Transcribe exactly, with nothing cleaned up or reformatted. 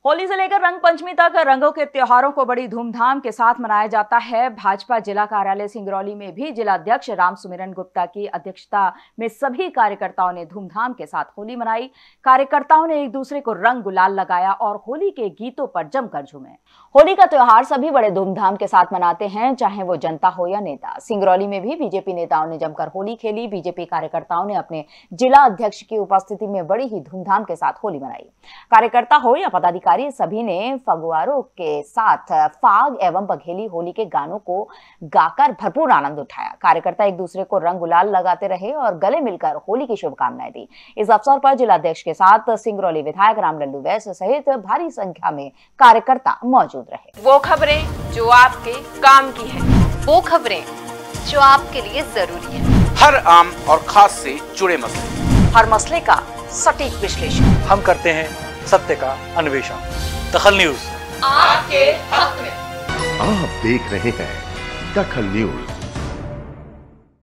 होली से लेकर रंग पंचमी तक रंगों के त्योहारों को बड़ी धूमधाम के साथ मनाया जाता है। भाजपा जिला कार्यालय सिंगरौली में भी जिला अध्यक्ष राम सुमिरन गुप्ता की अध्यक्षता में सभी कार्यकर्ताओं ने धूमधाम के साथ होली मनाई। कार्यकर्ताओं ने एक दूसरे को रंग गुलाल लगाया और होली के गीतों पर जमकर झूमे। होली का त्योहार सभी बड़े धूमधाम के साथ मनाते हैं, चाहे वो जनता हो या नेता। सिंगरौली में भी बीजेपी नेताओं ने जमकर होली खेली। बीजेपी कार्यकर्ताओं ने अपने जिला अध्यक्ष की उपस्थिति में बड़ी ही धूमधाम के साथ होली मनाई। कार्यकर्ता हो या पदाधिकारी सभी ने फगुआरों के साथ फाग एवं बघेली होली के गानों को गाकर भरपूर आनंद उठाया। कार्यकर्ता एक दूसरे को रंग गुलाल लगाते रहे और गले मिलकर होली की शुभकामनाएं दी। इस अवसर पर जिलाध्यक्ष के साथ सिंगरौली विधायक राम लल्लू वैश्य सहित भारी संख्या में कार्यकर्ता मौजूद रहे। वो खबरें जो आपके काम की है, वो खबरें जो आपके लिए जरूरी है, हर आम और खास से जुड़े मसले, हर मसले का सटीक विश्लेषण हम करते हैं, सत्य का अन्वेषण। दखल न्यूज आपके हक में। आप देख रहे हैं दखल न्यूज।